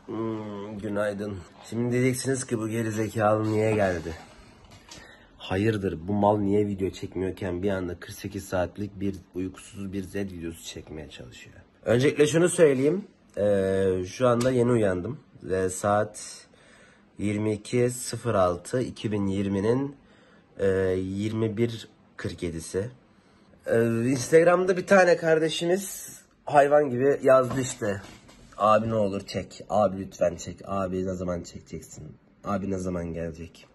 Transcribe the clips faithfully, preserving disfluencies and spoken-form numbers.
Hmm, günaydın. Şimdi diyeceksiniz ki bu gerizekalı niye geldi? Hayırdır, bu mal niye video çekmiyorken bir anda kırk sekiz saatlik bir uykusuz bir Z videosu çekmeye çalışıyor. Öncelikle şunu söyleyeyim. Ee, şu anda yeni uyandım. Ve saat yirmi iki sıfır altı iki bin yirminin e, yirmi bir kırk yedisi. Ee, Instagram'da bir tane kardeşimiz hayvan gibi yazdı işte. Abi ne olur çek. Abi lütfen çek. Abi ne zaman çekeceksin? Abi ne zaman gelecek?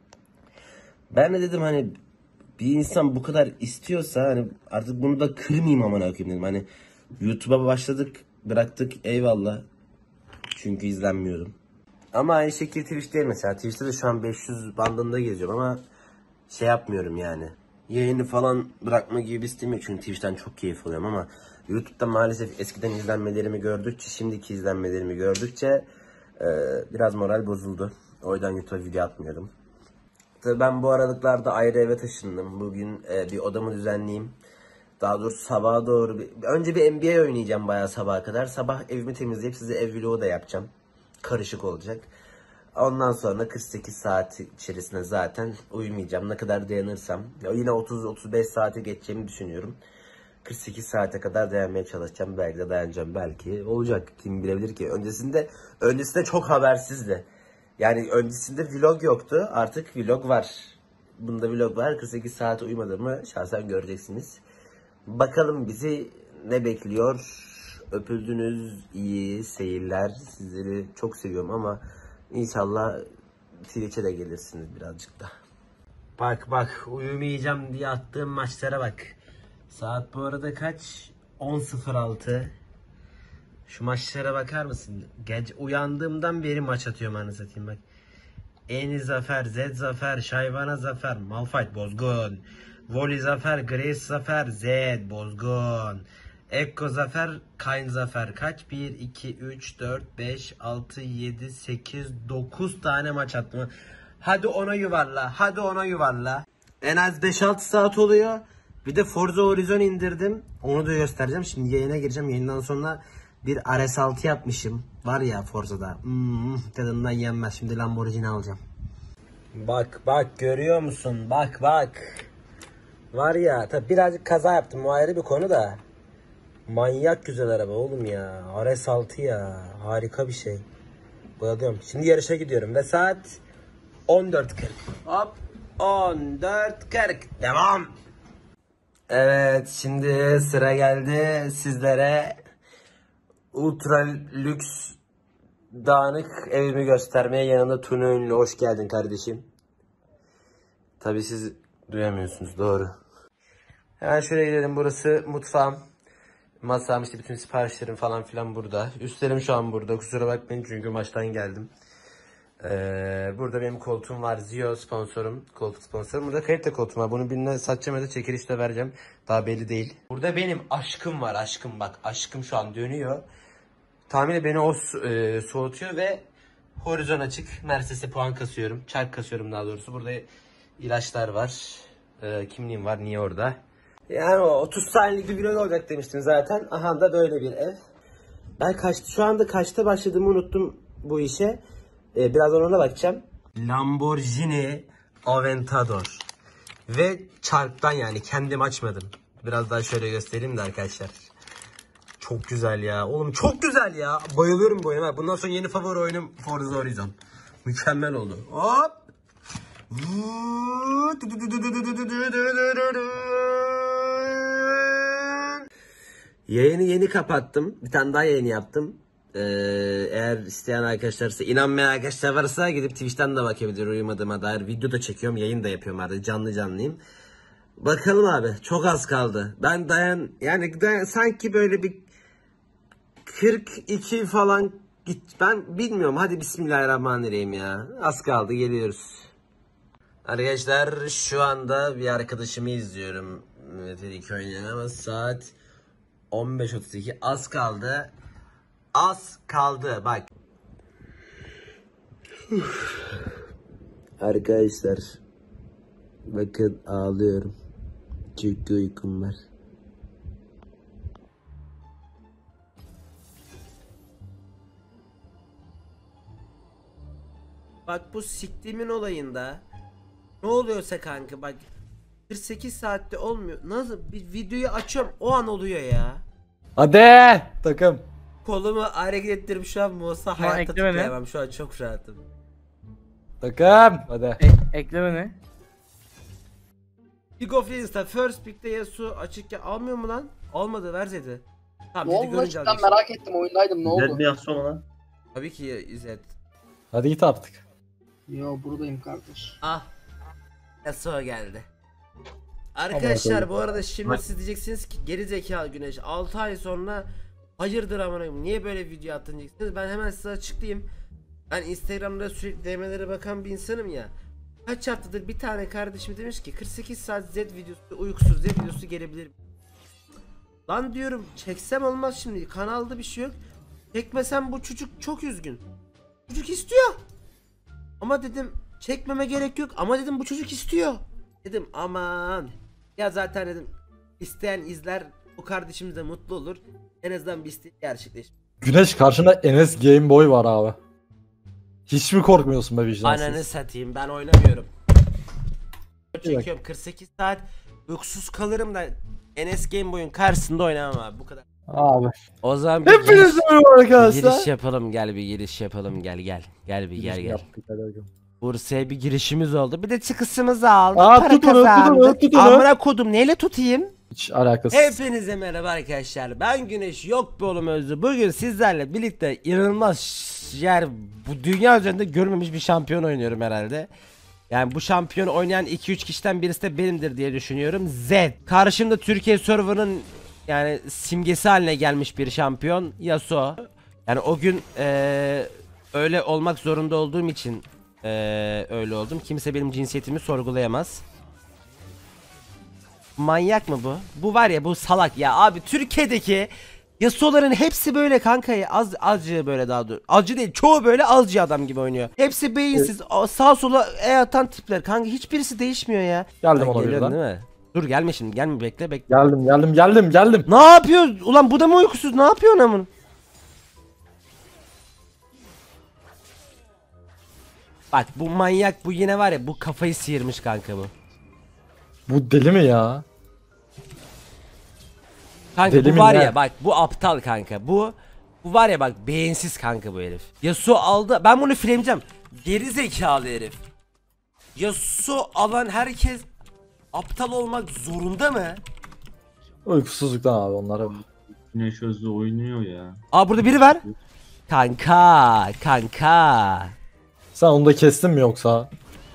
Ben de dedim hani bir insan bu kadar istiyorsa hani artık bunu da kırmayayım amına koyayım dedim. Hani YouTube'a başladık, bıraktık eyvallah. Çünkü izlenmiyorum. Ama aynı şekilde Twitch değil mesela. Twitch'te de şu an beş yüz bandında geziyorum ama şey yapmıyorum yani. Yayını falan bırakma gibi bir isteğim yok çünkü Twitch'ten çok keyif alıyorum ama YouTube'da maalesef eskiden izlenmelerimi gördükçe, şimdiki izlenmelerimi gördükçe e, biraz moral bozuldu. O yüzden YouTube'a video atmıyorum. Tabii ben bu aralıklarda ayrı eve taşındım. Bugün e, bir odamı düzenleyeyim. Daha doğrusu sabaha doğru bir, önce bir N B A oynayacağım bayağı sabaha kadar. Sabah evimi temizleyip size ev vlogu da yapacağım. Karışık olacak. Ondan sonra kırk sekiz saat içerisinde zaten uyumayacağım. Ne kadar dayanırsam. Ya yine otuz otuz beş saate geçeceğimi düşünüyorum. kırk sekiz saate kadar dayanmaya çalışacağım. Belki de dayanacağım. Belki olacak. Kim bilebilir ki. Öncesinde öncesinde çok habersizdi. Yani öncesinde vlog yoktu. Artık vlog var. Bunda vlog var. kırk sekiz saat uyumadığımı şahsen göreceksiniz. Bakalım bizi ne bekliyor. Öpüldünüz, iyi seyirler. Sizleri çok seviyorum ama İnşallah Twitch'e de gelirsiniz birazcık da. Bak bak uyumayacağım diye attığım maçlara bak. Saat bu arada kaç? on sıfır altı. Şu maçlara bakar mısın? Gece uyandığımdan beri maç atıyorum anasını satayım bak. Eni Zafer, Zed Zafer, Şayvana Zafer, Malphite Bozgun, Voli Zafer, Grace Zafer, Zed Bozgun, Ekko Zafer, Kayn Zafer. Kaç? bir, iki, üç, dört, beş, altı, yedi, sekiz, dokuz tane maç attım. Hadi ona yuvarla, hadi ona yuvarla. En az beş altı saat oluyor. Bir de Forza Horizon indirdim. Onu da göstereceğim. Şimdi yayına gireceğim. Yayından sonra bir R S altı yapmışım. Var ya Forza'da. Hmm, tadından yenmez. Şimdi Lamborghini alacağım. Bak bak görüyor musun? Bak bak. Var ya tabi birazcık kaza yaptım. O ayrı bir konu da. Manyak güzel araba oğlum ya. R S altı ya. Harika bir şey. Bayılıyorum. Şimdi yarışa gidiyorum ve saat on dört kırk. Hop. on dört kırk. Devam. Evet şimdi sıra geldi sizlere ultra lüks dağınık evimi göstermeye. Yanımda Tuna Ünlü. Hoş geldin kardeşim. Tabii siz duyamıyorsunuz, doğru. Hemen şöyle gidelim, burası mutfağım. Masam, işte bütün siparişlerim falan filan burada. Üstlerim şu an burada, kusura bakmayın çünkü maçtan geldim. Ee, burada benim koltuğum var. Zio sponsorum. Koltuk sponsorum. Burada kalite koltuğum var. Bunu birine satacağım ya da çekilişte vereceğim. Daha belli değil. Burada benim aşkım var. Aşkım bak. Aşkım şu an dönüyor. Tahminen beni o e, soğutuyor ve horizon açık. Mercedes'e puan kasıyorum. Çark kasıyorum daha doğrusu. Burada ilaçlar var. E, kimliğim var. Niye orada? Yani o otuz saniyelik bir vlog olacak demiştim zaten. Aha da böyle bir ev. Ben kaçtı şu anda kaçta başladığımı unuttum bu işe. Ee, birazdan ona bakacağım. Lamborghini Aventador. Ve çarptan, yani kendim açmadım. Biraz daha şöyle göstereyim de arkadaşlar. Çok güzel ya. Oğlum çok güzel ya. Bayılıyorum bu oyuna. Bundan sonra yeni favori oyunum Forza Horizon. Mükemmel oldu. Hop. Yayını yeni kapattım. Bir tane daha yayın yaptım. Ee, eğer isteyen arkadaşlarsa, inanmayan arkadaşlar varsa gidip Twitch'ten de bakabilir uyumadığıma dair. Video da çekiyorum, yayın da yapıyorum artık, canlı canlıyım. Bakalım abi, çok az kaldı. Ben dayan yani dayan, sanki böyle bir kırk iki falan git, ben bilmiyorum. Hadi bismillahirrahmanirrahim ya. Az kaldı, geliyoruz. Arkadaşlar şu anda bir arkadaşımı izliyorum. Dedik oynayan ama saat on beş otuz iki, az kaldı. Az kaldı bak. Arkadaşlar bakın ağlıyorum. Çünkü uykum var. Bak bu siktimin olayında ne oluyorsa kanka bak kırk sekiz saatte olmuyor. Nasıl bir videoyu açıyorum o an oluyor ya. Hadi takım. Kolumu hareket ettirip şu an Musa Şu an hayatta ekleme ne? tıklayamam. Şu an çok rahatım. Takım. Hadi. E ekleme ne? League of Legends'ta first pick'te Yasuo açıkken almıyor mu lan? Almadı ver Zed'i. Tamam Ne Zed'i oldu lan? görünce Cidden alacaksın. merak ettim, oyundaydım, ne oldu? Zed mi yapsam lan? Tabii ki Zed. Hadi git artık. Yo, buradayım kardeş. Ah. Yasuo geldi. Arkadaşlar bu arada şimdi siz diyeceksiniz ki geri zekalı Güneş altı ay sonra hayırdır amına koyayım niye böyle video attın diyeceksiniz. Ben hemen size açıklayayım. Ben Instagram'da sürekli D M'lere bakan bir insanım ya. Kaç haftadır bir tane kardeşim demiş ki kırk sekiz saat Z videosu uykusuz Z videosu gelebilir. Lan diyorum çeksem olmaz şimdi kanalda bir şey yok. Çekmesem bu çocuk çok üzgün. Çocuk istiyor. Ama dedim çekmeme gerek yok ama dedim bu çocuk istiyor. Dedim aman ya zaten dedim isteyen izler o kardeşimiz de mutlu olur. En azından bir isteği gerçekleşir. Güneş karşında Enes Game Boy var abi. Hiç mi korkmuyorsun be vicdansız? Ananı satayım ben oynamıyorum. Çekiyorum kırk sekiz saat uykusuz kalırım da N S Game Boy'un karşısında oynamam abi bu kadar. Abi. O zaman bir Hepinize giriş, merhaba arkadaşlar. giriş yapalım gel bir giriş yapalım gel gel. Gel bir gel gel. Yaptık, hadi bakalım. Bursa'ya bir girişimiz oldu. Bir de çıkısımızı aldık. Aa, para tut onu, tut kazandık. onu, tut onu. Amına kodum neyle tutayım? Hiç alakası. Hepinize merhaba arkadaşlar. Ben Güneş yok be oğlum Özlü. Bugün sizlerle birlikte inanılmaz yer bu dünya üzerinde görmemiş bir şampiyon oynuyorum herhalde. Yani bu şampiyon oynayan iki üç kişiden birisi de benimdir diye düşünüyorum. Z. Karşımda Türkiye server'ının yani simgesi haline gelmiş bir şampiyon Yasuo. Yani o gün eee, öyle olmak zorunda olduğum için eee, öyle oldum. Kimse benim cinsiyetimi sorgulayamaz. Manyak mı bu? Bu var ya bu salak ya abi Türkiye'deki Yasuo'ların hepsi böyle kanka ya az azcı böyle daha dur. Azcı değil çoğu böyle azcı adam gibi oynuyor. Hepsi beyinsiz a- sağa sola e atan tipler kanka hiçbirisi değişmiyor ya. Geldim Ha, ona geliyorsun birden. değil mi? Dur gelme şimdi gelme bekle bekle. Geldim geldim geldim geldim. Ne yapıyor? Ulan bu da mı uykusuz? Ne yapıyor amın? Bak bu manyak bu yine var ya bu kafayı sıyırmış kanka bu. Bu deli mi ya? Kanka Deli bu mi var ne? ya bak bu aptal kanka bu bu var ya bak beyinsiz kanka bu herif. Yasuo aldı ben bunu flameleyeceğim. Geri zekalı herif. Yasuo alan herkes aptal olmak zorunda mı? Uykusuzluktan abi onlara. Güneş Özlü oynuyor ya. Aa burada biri var. Kanka kanka. Sen onu da kestin mi yoksa?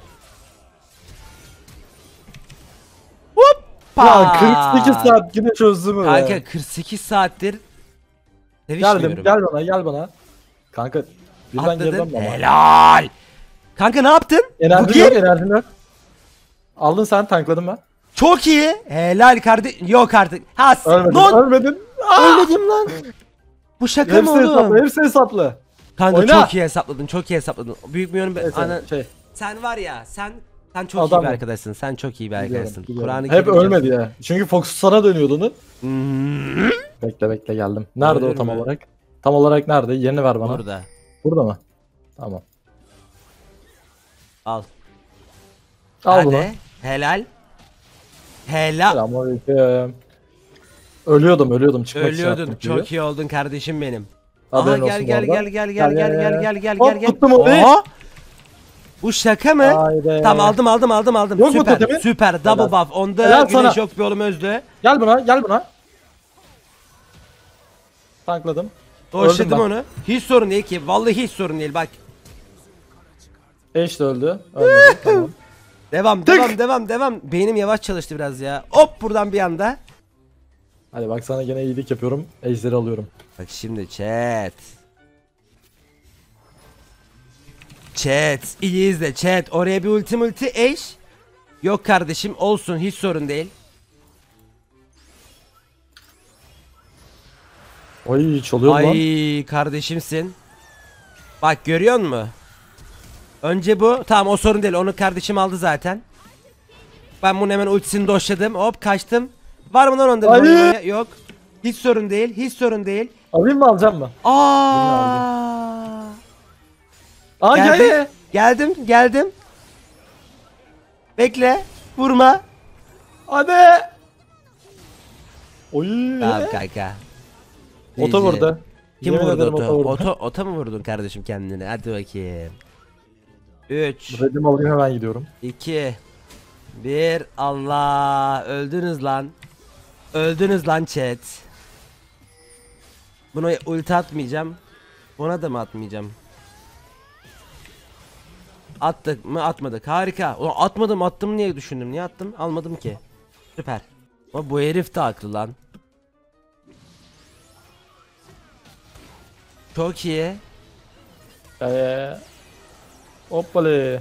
Hoppa. Ya kırk sekiz saat güneş çözdü mü be? Kanka kırk sekiz saattir sevişmiyorum. Geldim gel bana gel bana. Kanka birden Atladın. geriden ama. Helal. Kanka ne yaptın? Bu Enerjim kim? yok enerjim yok. Aldın sen tankladın ben. Çok iyi. Helal kardeş. Yok artık. Ha s- Ölmedin lan. ölmedin. Ölmedim lan. Bu şaka mı Hepsi hesaplı oğlum? hepsi hesaplı. Kanka Oyna. çok iyi hesapladın. Çok iyi hesapladın. Büyük bir yönüm. Neyse, Ana, şey. sen var ya sen sen çok Adam iyi bir mı? arkadaşsın. Sen çok iyi bir Biliyorum, arkadaşsın. biliyorum. Kur'an-ı Hep Kerim'de- ölmedi ya. Çünkü Fox sana dönüyordu onu. Hmm, Bekle bekle geldim. Nerede Ölür o tam mü? olarak? Tam olarak nerede? Yerini ver bana. Burada. Burada mı? Tamam. Al. Al Hadi. bunu. Helal. Helal. Selamünaleyküm. Ölüyordum ölüyordum çıkmak için Ölüyordun. yaptım Çok çünkü. iyi oldun kardeşim benim. Haberin Aha gel olsun gel bu gel arada. gel gel gel gel gel gel Hop, gel gel. tuttum onu. Aa! Bu şaka mı? Haydi. Tamam aldım aldım aldım aldım. Yok mu süper totemi? süper double Helal. buff. Onda Helal güneş sana. yok bir oğlum Özlü. Gel buna gel buna. Tankladım. Doşladım ben. onu. Hiç sorun değil ki. Vallahi hiç sorun değil bak. Eş de öldü. Ölmedi. Tamam. Devam devam devam devam. Beynim yavaş çalıştı biraz ya. Hop buradan bir anda. Hadi bak sana gene iyilik yapıyorum. Ejderi alıyorum. Bak şimdi chat. Chat iyi izle chat. Oraya bir ulti multi eş. Yok kardeşim olsun hiç sorun değil. Oy çalıyor lan. Ay kardeşimsin. Bak görüyor musun? Önce bu. Tamam o sorun değil. Onu kardeşim aldı zaten. Ben bunu hemen ultisini doşladım. Hop kaçtım. Var mı lan onda? Ay. bir oynamaya? Yok. Hiç sorun değil. Hiç sorun değil. Alayım mı alacağım mı? Aa! Aa Geldi. gel. Geldim geldim. Bekle. Vurma. Hadi. Oy. Tamam kanka. Oto vurdu. Kim Yemin vurdu ederim oto? oto vurdu. Oto, ota mı vurdun kardeşim kendine? Hadi bakayım. üç, Redim alayım, hemen gidiyorum. iki, bir. Allah. Öldünüz lan. Öldünüz lan chat. Buna ulti atmayacağım. Buna da mı atmayacağım? Attık mı atmadık. Harika. Ulan atmadım attım niye düşündüm. Niye attım? Almadım ki. Süper. Ama bu herif de haklı lan. Çok iyi. Eee. Hoppale.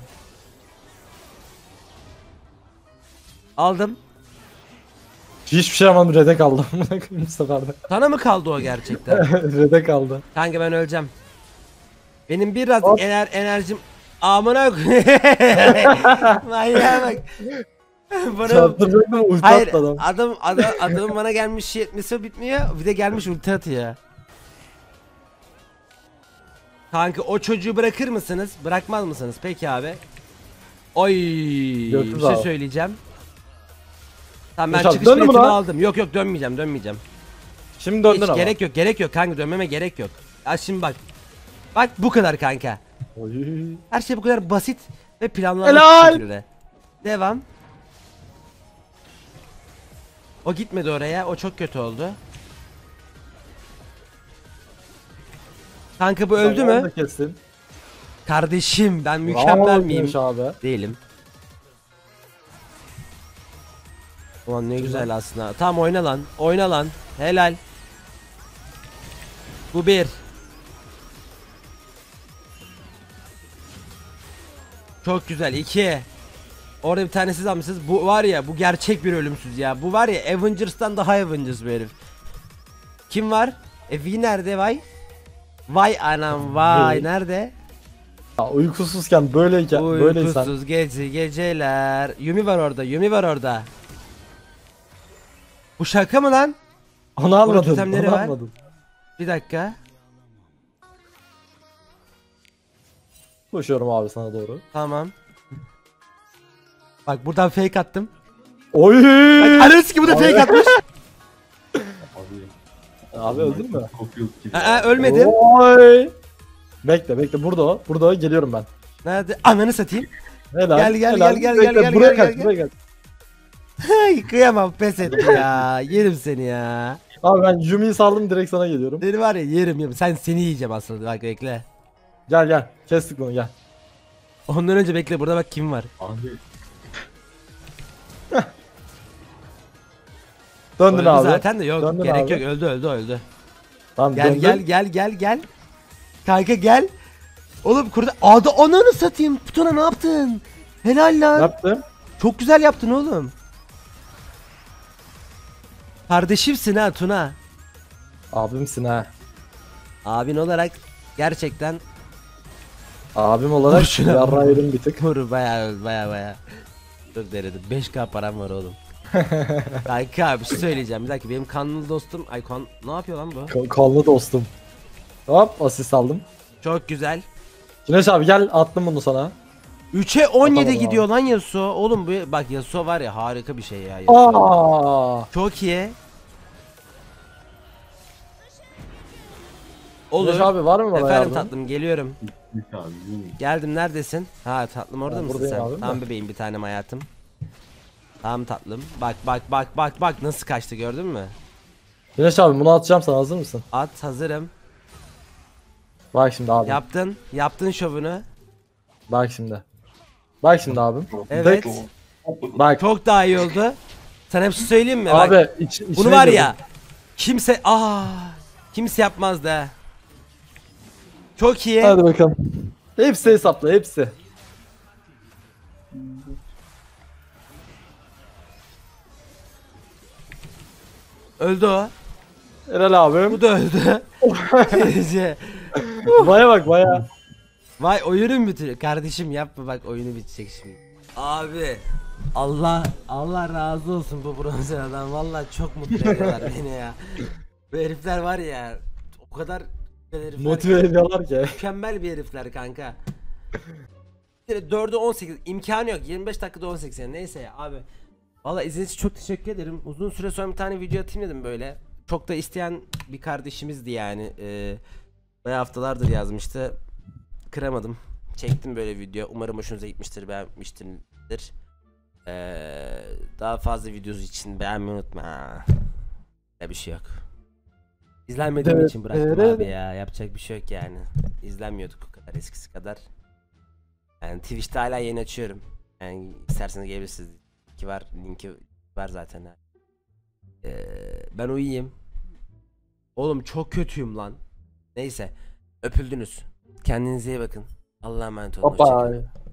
Aldım. Hiçbir şey yapmadım, red'e kaldım bu sefer de. Sana mı kaldı o gerçekten? Red'e kaldı. Kanka ben öleceğim. Benim biraz Hop. ener enerjim amına koy- Manyağa bak. Bana Çarptıracaktım, ulti hayır attı adam. adam adam adamın bana gelmiş yetmesi bitmiyor. Bir de gelmiş ulti atıyor. Kanka o çocuğu bırakır mısınız? Bırakmaz mısınız? Peki abi. Oy, Götür bir şey abi. söyleyeceğim. Tamam ben Yaşar, çıkış döndün mü biletimi lan? aldım. Yok yok dönmeyeceğim dönmeyeceğim. Şimdi döndün Hiç ama. gerek yok gerek yok kanka dönmeme gerek yok. Ya şimdi bak. Bak bu kadar kanka. Oy. Her şey bu kadar basit ve planlanmış Helal. bir şekilde. Devam. O gitmedi oraya. O çok kötü oldu. Kanka bu öldü Tamam, mü? da Kestin. Kardeşim ben mükemmel Bravo miyim? Güneş abi. Değilim. Ulan ne güzel aslında. Tamam oyna lan. Oyna lan. Helal. Bu bir. Çok güzel. İki. Orada bir tane siz almışsınız. Bu var ya bu gerçek bir ölümsüz ya. Bu var ya Avengers'tan daha Avengers bir herif. Kim var? E V nerede vay? Vay anam vay Evet. nerede? Ya, uykusuzken böyleyken böyleysen. Uykusuz gece geceler. Yumi var orada. Yumi var orada. Bu şaka mı lan? Onu almadın. totemleri Onu var. almadın. Bir dakika. Koşuyorum abi sana doğru. Tamam. Bak buradan fake attım. Oy! Bak Ares gibi de fake atmış. Abi. Abi öldün mü? Kopuyor gibi. Aa, ölmedim. Oy! Bekle bekle, burada o. Burada o, geliyorum ben. Nerede? Ananı satayım. Helal. Gel, gel, helal. gel, gel, Bekle, gel, gel, buraya gel, kaç, gel. buraya gel. Ay, kıyamam pes etti ya. Yerim seni ya. Abi ben Yumi'yi saldım, direkt sana geliyorum. Seni var ya yerim yerim. Sen seni yiyeceğim aslında. Bak bekle. Gel gel. Kestik bunu, gel. Ondan önce bekle burada bak kim var. Abi. Döndün Öldü abi. zaten de yok. Döndün gerek abi. yok öldü öldü öldü. Tamam, Gel döndün. gel gel gel gel. Kanka gel. Oğlum kurda adı ananı satayım. Putona ne yaptın? Helal lan. Ne yaptım? Çok güzel yaptın oğlum. Kardeşimsin ha Tuna. Abimsin ha. Abin olarak gerçekten Abim Vur olarak şuna. yarra yedim bir tık. vur baya baya baya. Çok denedim. beş K param var oğlum. Kanka bir şey söyleyeceğim. Bir dakika benim kanlı dostum. Ay kan ne yapıyor lan bu? Ka- Kanlı dostum. Hop, asist aldım. Çok güzel. Güneş abi gel, attım bunu sana. üçe on yedi Atalım gidiyor lan Yasuo. Oğlum bu bak Yasuo var ya harika bir şey ya. Yasuo. Aa! Çok iyi. Güneş Olur. abi var mı bana Efendim yardım? tatlım geliyorum. Git abi. yürü. Geldim neredesin? Ha tatlım orada Ben mısın buradayım sen? abi, Tamam de. bebeğim bir tanem hayatım. Tamam tatlım. Bak bak bak bak bak nasıl kaçtı gördün mü? Güneş abi bunu atacağım sana, hazır mısın? At hazırım. Bak şimdi abi. Yaptın. Yaptın şovunu. Bak şimdi. Bak şimdi abim. Evet. Dık. Bak. Çok daha iyi oldu. Sana bir şey söyleyeyim mi? Bak, Abi iç, içine bunu var girdim. ya. Kimse aa kimse yapmazdı ha. Çok iyi. Hadi bakalım. Hepsi hesapla, hepsi. Öldü o. Helal abim. Bu da öldü. Gece. Baya bak baya. Vay oyunun bitiyor. Kardeşim yapma bak oyunu bitecek şimdi. Abi Allah Allah razı olsun bu bronzerden. Vallahi çok mutlu ediyorlar beni ya. Bu herifler var ya o kadar güzel herifler Motive ki, ediyorlar ki. mükemmel bir herifler kanka. dörde on sekiz imkanı yok. yirmi beş dakikada on sekiz yani. Neyse ya abi. Valla izlediğiniz için çok teşekkür ederim. Uzun süre sonra bir tane video atayım dedim böyle. Çok da isteyen bir kardeşimizdi yani. Ee, bayağı haftalardır yazmıştı. Kıramadım. Çektim böyle video. Umarım hoşunuza gitmiştir, beğenmiştirdir. Ee, daha fazla videosu için beğenmeyi unutma. Ha. Bir şey yok. İzlenmediğim için bıraktım abi ya. Yapacak bir şey yok yani. İzlenmiyorduk o kadar eskisi kadar. Yani Twitch'te hala yayın açıyorum. Yani isterseniz gelebilirsiniz. Linki var, linki var zaten. Ee, ben uyuyayım. Oğlum çok kötüyüm lan. Neyse. Öpüldünüz. Kendinize iyi bakın. Allah'a emanet olun. Bye Hoşça kalın. bye.